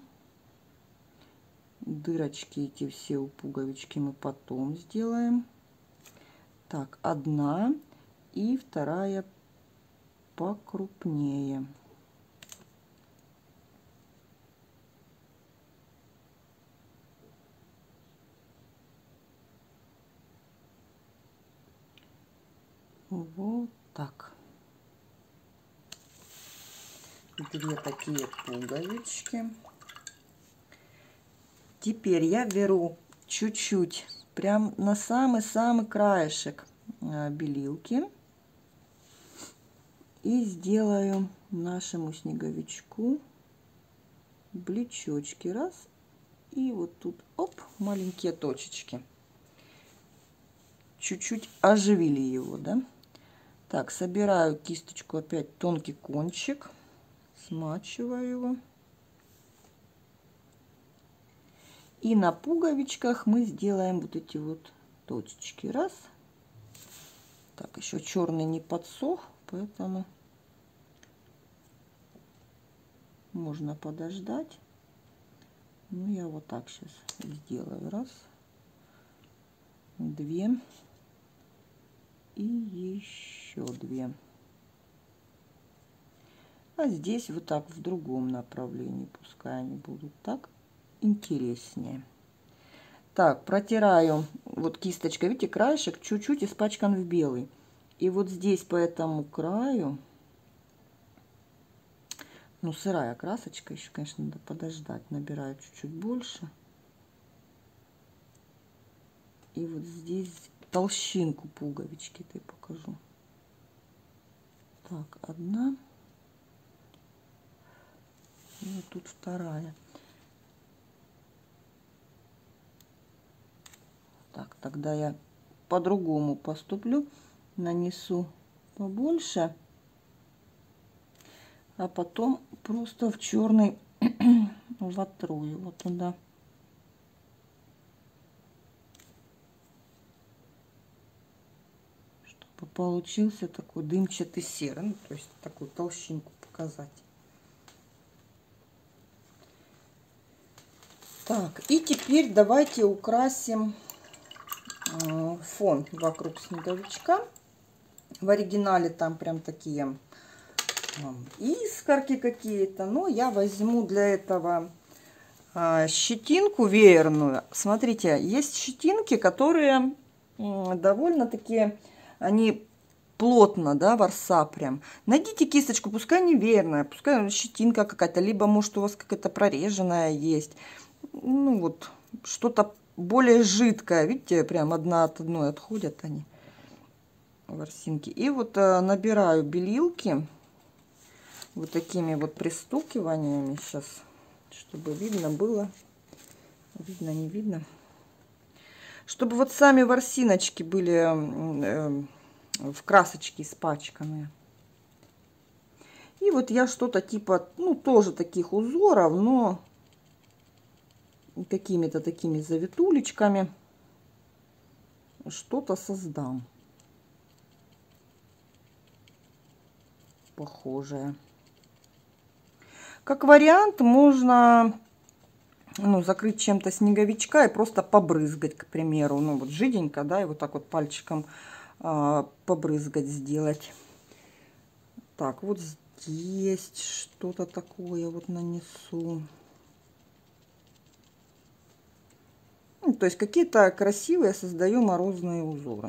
Дырочки эти все у пуговички мы потом сделаем. Так, одна и вторая покрупнее. Вот так. Две такие пуговички. Теперь я беру чуть-чуть, прям на самый-самый краешек белилки. И сделаю нашему снеговичку блечочки. Раз. И вот тут, оп, маленькие точечки. Чуть-чуть оживили его, да. Так, собираю кисточку, опять тонкий кончик. Смачиваю его. И на пуговичках мы сделаем вот эти вот точечки. Раз. Так, еще черный не подсох, поэтому можно подождать. Ну, я вот так сейчас сделаю. Раз, две и еще две. А здесь вот так в другом направлении, пускай они будут так интереснее. Так, протираю вот кисточкой, видите, краешек чуть-чуть испачкан в белый. И вот здесь по этому краю, ну, сырая красочка, еще, конечно, надо подождать, набираю чуть-чуть больше. И вот здесь толщинку пуговички-то покажу. Так, одна. И вот тут вторая. Так, тогда я по-другому поступлю. Нанесу побольше. А потом просто в черный вотрую вот туда. Чтобы получился такой дымчатый серый. Ну, то есть такую толщинку показать. Так, и теперь давайте украсим фон вокруг снеговичка. В оригинале там прям такие искорки какие-то. Но я возьму для этого щетинку веерную. Смотрите, есть щетинки, которые довольно-таки, они плотно, да, ворса прям. Найдите кисточку, пускай не веерная, пускай щетинка какая-то, либо может у вас какая-то прореженная есть. Ну вот, что-то более жидкое. Видите, прям одна от одной отходят они, ворсинки. И вот набираю белилки вот такими вот пристукиваниями сейчас, чтобы видно было. Видно, не видно. Чтобы вот сами ворсиночки были в красочке испачканные. И вот я что-то типа, ну, тоже таких узоров, но какими-то такими завитулечками что-то создам. Похожее. Как вариант, можно, ну, закрыть чем-то снеговичка и просто побрызгать, к примеру. Ну, вот жиденько, да, и вот так вот пальчиком побрызгать, сделать. Так, вот здесь что-то такое вот нанесу. Ну, то есть какие-то красивые создаю морозные узоры.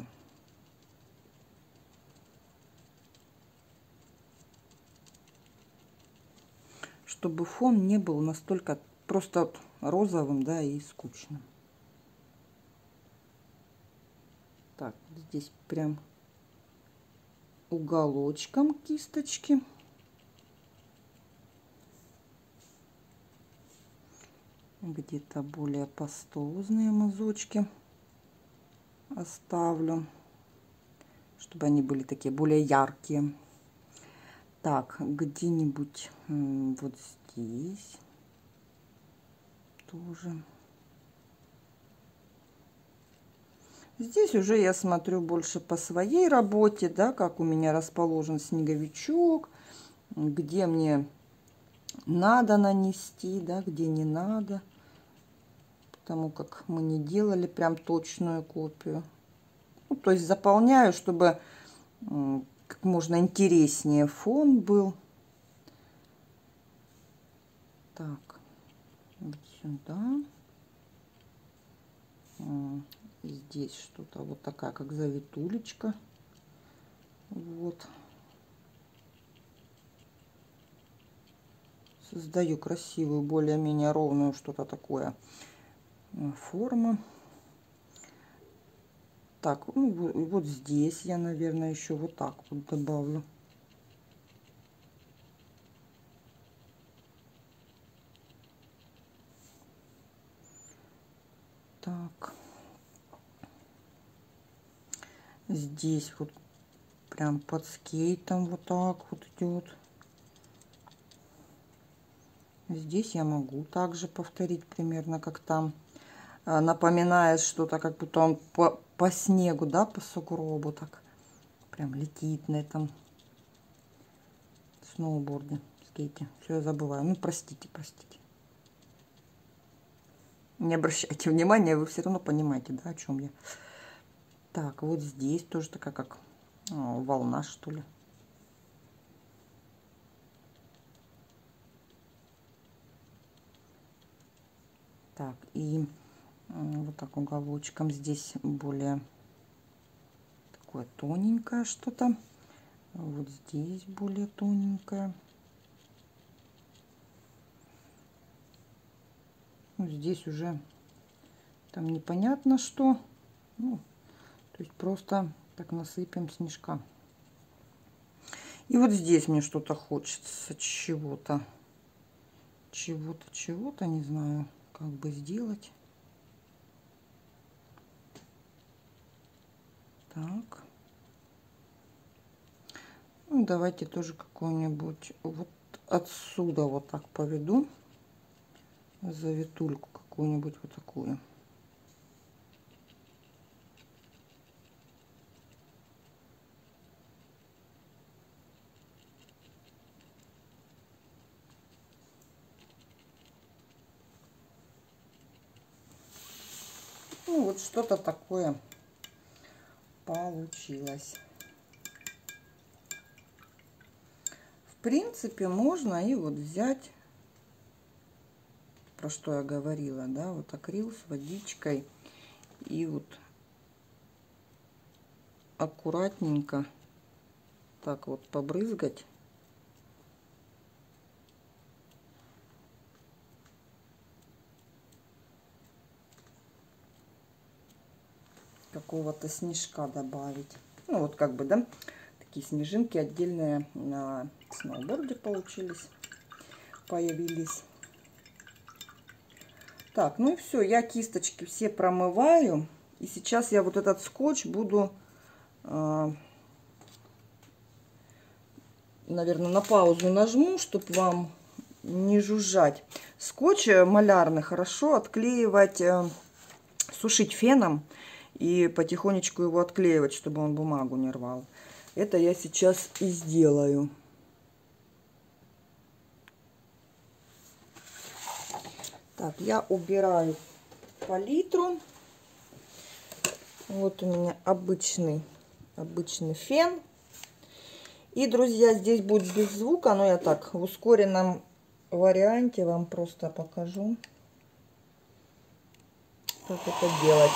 Чтобы фон не был настолько просто розовым, да, и скучным. Так, здесь прям уголочком кисточки. Где-то более пастозные мазочки оставлю, чтобы они были такие более яркие. Так, где-нибудь вот здесь тоже. Здесь уже я смотрю больше по своей работе, да, как у меня расположен снеговичок, где мне надо нанести, да, где не надо, потому как мы не делали прям точную копию. Ну, то есть заполняю, чтобы как можно интереснее фон был. Так, вот сюда. Здесь что-то вот такая, как завитулечка. Вот. Создаю красивую, более-менее ровную, что-то такое форму. Так, ну, вот здесь я, наверное, еще вот так вот добавлю. Так. Здесь вот прям под скейтом вот так вот идет. Здесь я могу также повторить примерно как там. Напоминает что-то, как будто он по снегу, да, по сугробу так прям летит на этом сноуборде, скейте. Все, я забываю. Ну, простите, простите. Не обращайте внимания, вы все равно понимаете, да, о чем я. Так, вот здесь тоже такая, как волна, что ли. Так, и вот так уголочком здесь более такое тоненькое что-то. Вот здесь более тоненькое. Ну, здесь уже там непонятно что. Ну, то есть просто так насыпем снежка. И вот здесь мне что-то хочется, чего-то, не знаю, как бы сделать. Так. Ну, давайте тоже какую-нибудь вот отсюда вот так поведу. Завитульку какую-нибудь вот такую. Ну, вот что-то такое получилось. В принципе, можно и вот взять, про что я говорила, да, вот акрил с водичкой и вот аккуратненько так вот побрызгать. Какого-то снежка добавить. Ну, вот как бы, да, такие снежинки отдельные на сноуборде получились, появились. Так, ну и все, я кисточки все промываю. И сейчас я вот этот скотч буду, наверное, на паузу нажму, чтобы вам не жужжать. Скотч малярный хорошо отклеивать, сушить феном и потихонечку его отклеивать, чтобы он бумагу не рвал. Это я сейчас и сделаю. Так, я убираю палитру. Вот у меня обычный фен. И, друзья, здесь будет без звука, но я так в ускоренном варианте вам просто покажу, как это делать.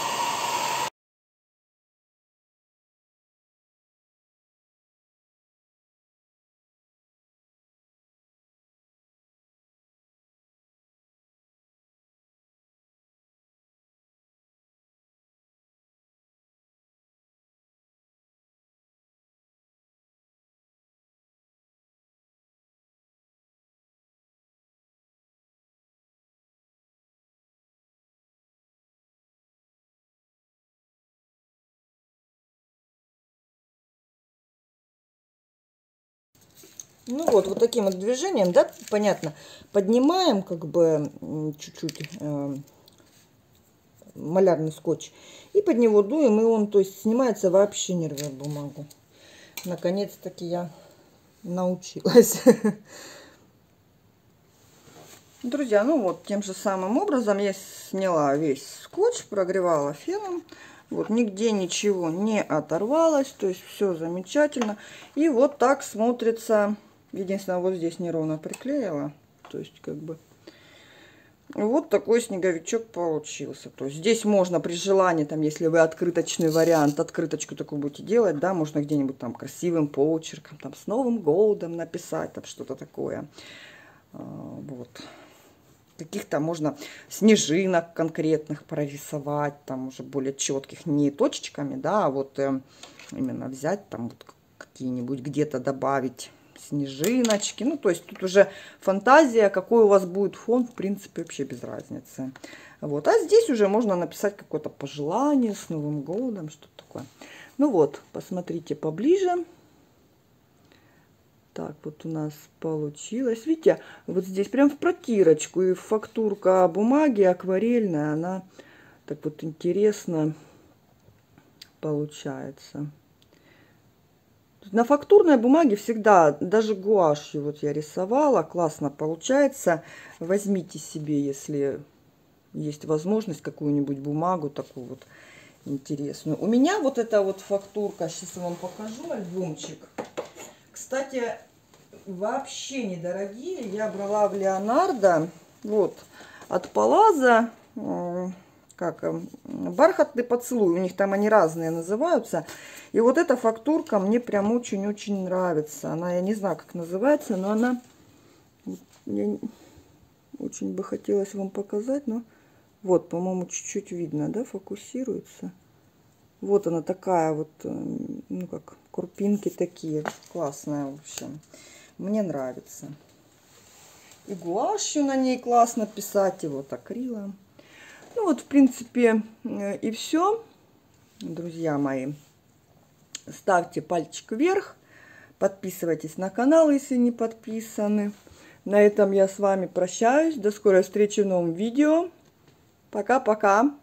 Ну вот таким вот движением, да, понятно, поднимаем как бы чуть-чуть малярный скотч и под него дуем, и он, то есть, снимается, вообще не рвет бумагу. Наконец-таки я научилась. Друзья, ну вот тем же самым образом я сняла весь скотч, прогревала феном. Вот нигде ничего не оторвалось, то есть все замечательно. И вот так смотрится. Единственное, вот здесь неровно приклеила. То есть как бы вот такой снеговичок получился. То есть здесь можно при желании, там, если вы открыточный вариант, открыточку такую будете делать, да, можно где-нибудь там красивым почерком, там с Новым годом написать, там что-то такое. Вот. Каких-то можно снежинок конкретных прорисовать, там уже более четких, не точечками, да, а вот именно взять там вот какие-нибудь где-то добавить снежиночки. Ну, то есть тут уже фантазия, какой у вас будет фон, в принципе, вообще без разницы. Вот. А здесь уже можно написать какое-то пожелание с Новым годом, что-то такое. Ну вот, посмотрите поближе. Так, вот у нас получилось. Видите, вот здесь прям в протирочку. И фактурка бумаги акварельная, она так вот интересно получается. На фактурной бумаге всегда, даже гуашью вот я рисовала, классно получается. Возьмите себе, если есть возможность, какую-нибудь бумагу такую вот интересную. У меня вот эта вот фактурка, сейчас я вам покажу альбомчик. Кстати, вообще недорогие. Я брала в Леонардо, вот, от Палаза, как бархатный поцелуй, у них там они разные называются. И вот эта фактурка мне прям очень-очень нравится. Она, я не знаю, как называется, но она, я очень бы хотелось вам показать, но вот, по-моему, чуть-чуть видно, да, фокусируется. Вот она такая вот, ну как, крупинки такие, классная, в общем. Мне нравится. И гуашью на ней классно писать, и вот акрилом. Ну вот, в принципе, и все, друзья мои. Ставьте пальчик вверх, подписывайтесь на канал, если не подписаны. На этом я с вами прощаюсь. До скорой встречи в новом видео. Пока-пока. .